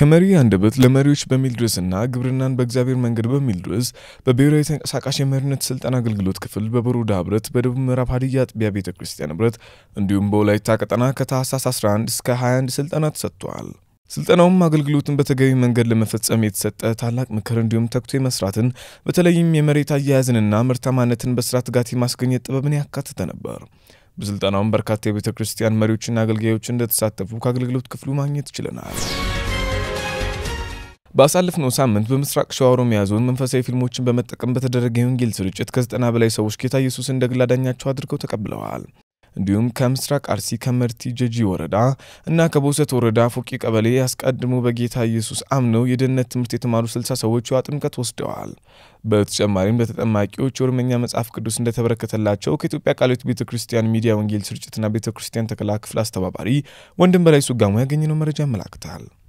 ከመሪ አንደበት ለመሪዎች በሚል ርዕስና ግብርናን በእግዚአብሔር መንገድ በሚል ርዕስ በብሔራዊ ተንቀሳቃሽ የመሪነት ስልጠና አገልግሎት ክፍል በቦሮዳ ህብረት በደቡብ ምዕራብ ሀዲያ አጥቢያ ቤተክርስቲያን ህብረት እንዲሁም በወላይታ ቀጠና ከታህሳስ 11 እስከ 21 ስልጠና ተሰጥቷል። ስልጠናውም አገልግሎትን በተገቢ መንገድ ለመፈጸም የተሰጠ ታላቅ ምክር እንዲሁም ተግቶ መስራትን በተለይም የመሬት አያያዝንና ምርታማነትን በስራ ትጋት ማስገኘት ጥበብን ያካተተ ነበር። በስልጠናውም በርካታ የቤተክርስቲያን መሪዎችና አገልጋዮች እንደተሳተፉ ከአገልግሎት ክፍሉ ማግኘት ችለናል። ባሳለፍነው ሳምንት በምስራቅ ሸዋ ኦሮሚያ ዞን መንፈሳዊ ፊልሞችን በመጠቀም በተደረገ የወንጌል ስርጭት ከ90 በላይ ሰዎች ጌታ ኢየሱስ እንደ ግል አዳኛቸው አድርገው ተቀብለዋል። እንዲሁም ከምስራቅ አርሲ ከመርቲ ጀጂ ወረዳ እና ከቦሰት ወረዳ ፎቂ ቀበሌ ያስቀድሙ በጌታ ኢየሱስ አምነው የደህንነት ትምህርት የተማሩ 60 ሰዎች ጥምቀት ወስደዋል። በተጨማሪም ለተጠማቂዎች የኦሮምኛ መጽሐፍ ቅዱስ እንደተበረከተላቸው ከኢትዮጵያ ቃለ ሕይወት ቤተክርስቲያን ሚዲያ ወንጌል ስርጭትና ቤተክርስቲያን ተከላ ክፍል አስተባባሪ ወንድም በላይ ሱጋሙ ያገኘነው መረጃ ያመለክታል።